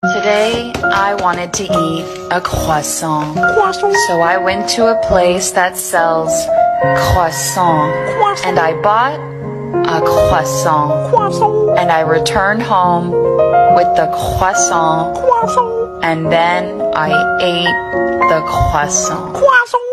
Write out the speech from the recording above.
Today, I wanted to eat a croissant. So I went to a place that sells croissant. And I bought a croissant. And I returned home with the croissant. And then I ate the croissant.